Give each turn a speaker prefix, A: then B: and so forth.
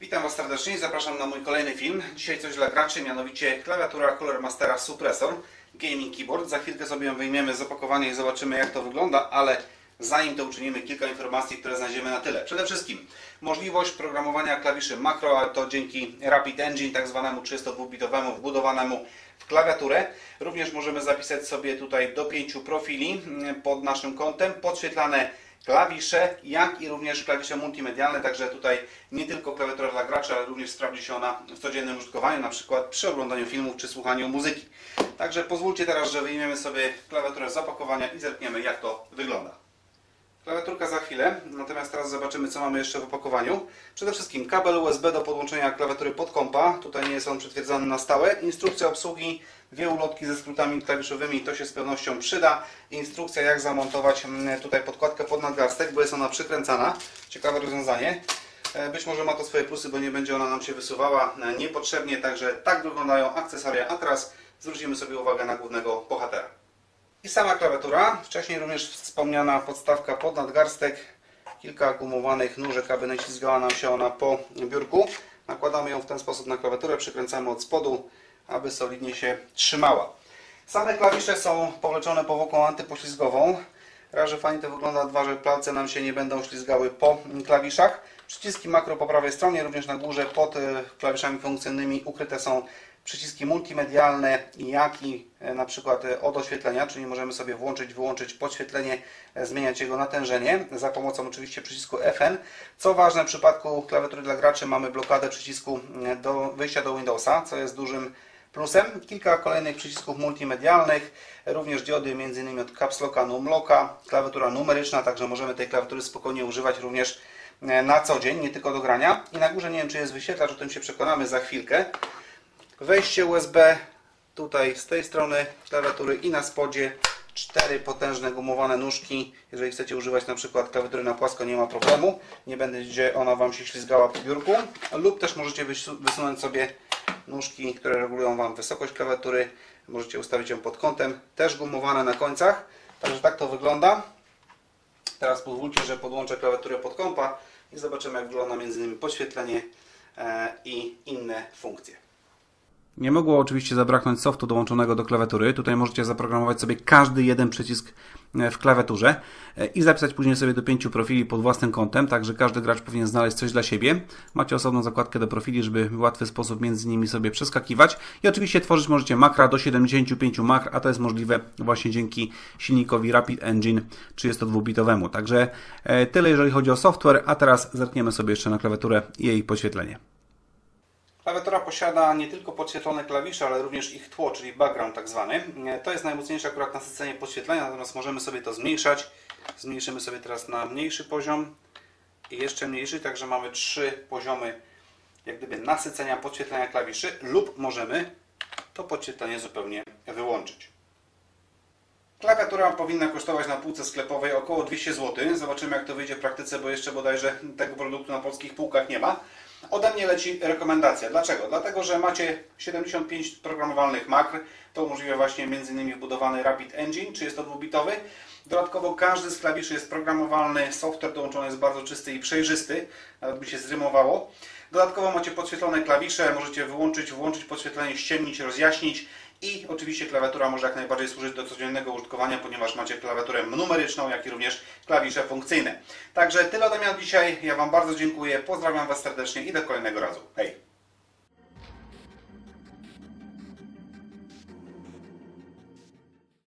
A: Witam Was serdecznie i zapraszam na mój kolejny film. Dzisiaj coś dla graczy, mianowicie klawiatura Cooler Mastera Suppressor Gaming Keyboard. Za chwilkę sobie ją wyjmiemy z opakowania i zobaczymy, jak to wygląda, ale zanim to uczynimy, kilka informacji, które znajdziemy na tyle. Przede wszystkim możliwość programowania klawiszy makro, ale to dzięki Rapid Engine, tak zwanemu 32-bitowemu wbudowanemu w klawiaturę. Również możemy zapisać sobie tutaj do 5 profili pod naszym kątem, podświetlane klawisze, jak i również klawisze multimedialne, także tutaj nie tylko klawiatura dla graczy, ale również sprawdzi się ona w codziennym użytkowaniu, na przykład przy oglądaniu filmów czy słuchaniu muzyki. Także pozwólcie teraz, że wyjmiemy sobie klawiaturę z opakowania i zerkniemy, jak to wygląda. Klawiaturka za chwilę, natomiast teraz zobaczymy, co mamy jeszcze w opakowaniu. Przede wszystkim kabel USB do podłączenia klawiatury pod kompa, tutaj nie jest on przytwierdzony na stałe. Instrukcja obsługi, dwie ulotki ze skrótami klawiszowymi, to się z pewnością przyda. Instrukcja, jak zamontować tutaj podkładkę pod nadgarstek, bo jest ona przykręcana. Ciekawe rozwiązanie. Być może ma to swoje plusy, bo nie będzie ona nam się wysuwała niepotrzebnie, także tak wyglądają akcesoria. A teraz zwrócimy sobie uwagę na głównego bohatera. I sama klawiatura, wcześniej również wspomniana podstawka pod nadgarstek, kilka gumowanych nóżek, aby nie ślizgała nam się ona po biurku. Nakładamy ją w ten sposób na klawiaturę, przykręcamy od spodu, aby solidnie się trzymała. Same klawisze są powleczone powłoką antypoślizgową. Raz, że fajnie to wygląda, dwa, że palce nam się nie będą ślizgały po klawiszach. Przyciski makro po prawej stronie, również na górze pod klawiszami funkcyjnymi ukryte są przyciski multimedialne, jak i na przykład od oświetlenia, czyli możemy sobie włączyć, wyłączyć podświetlenie, zmieniać jego natężenie za pomocą oczywiście przycisku FN. Co ważne, w przypadku klawiatury dla graczy mamy blokadę przycisku do wyjścia do Windowsa, co jest dużym plusem. Kilka kolejnych przycisków multimedialnych, również diody m.in. od Caps Locka, Num Locka, klawiatura numeryczna, także możemy tej klawiatury spokojnie używać również na co dzień, nie tylko do grania. I na górze, nie wiem, czy jest wyświetlacz, o tym się przekonamy za chwilkę. Wejście USB tutaj z tej strony klawiatury i na spodzie 4 potężne gumowane nóżki. Jeżeli chcecie używać na przykład klawiatury na płasko, nie ma problemu. Nie będzie ona Wam się ślizgała po biurku. Lub też możecie wysunąć sobie nóżki, które regulują Wam wysokość klawiatury. Możecie ustawić ją pod kątem. Też gumowane na końcach. Także tak to wygląda. Teraz pozwólcie, że podłączę klawiaturę pod kompa i zobaczymy, jak wygląda m.in. podświetlenie i inne funkcje. Nie mogło oczywiście zabraknąć softu dołączonego do klawiatury. Tutaj możecie zaprogramować sobie każdy jeden przycisk w klawiaturze i zapisać później sobie do 5 profili pod własnym kątem, także każdy gracz powinien znaleźć coś dla siebie. Macie osobną zakładkę do profili, żeby w łatwy sposób między nimi sobie przeskakiwać i oczywiście tworzyć możecie makra do 75 makr, a to jest możliwe właśnie dzięki silnikowi Rapid Engine 32-bitowemu. Także tyle, jeżeli chodzi o software, a teraz zerkniemy sobie jeszcze na klawiaturę i jej podświetlenie. Klawiatura posiada nie tylko podświetlone klawisze, ale również ich tło, czyli background tak zwany. To jest najmocniejsze akurat nasycenie podświetlenia, natomiast możemy sobie to zmniejszać. Zmniejszymy sobie teraz na mniejszy poziom i jeszcze mniejszy, także mamy 3 poziomy jak gdyby nasycenia podświetlenia klawiszy, lub możemy to podświetlenie zupełnie wyłączyć. Klawiatura powinna kosztować na półce sklepowej około 200 zł. Zobaczymy, jak to wyjdzie w praktyce, bo jeszcze bodajże tego produktu na polskich półkach nie ma. Ode mnie leci rekomendacja. Dlaczego? Dlatego, że macie 75 programowalnych makr. To umożliwia właśnie m.in. wbudowany Rapid Engine 32-bitowy. Dodatkowo każdy z klawiszy jest programowalny. Software dołączony jest bardzo czysty i przejrzysty. Nawet by się zrymowało. Dodatkowo macie podświetlone klawisze. Możecie wyłączyć, włączyć podświetlenie, ściemnić, rozjaśnić. I oczywiście klawiatura może jak najbardziej służyć do codziennego użytkowania, ponieważ macie klawiaturę numeryczną, jak i również klawisze funkcyjne. Także tyle ode mnie dzisiaj. Ja Wam bardzo dziękuję. Pozdrawiam Was serdecznie i do kolejnego razu. Hej!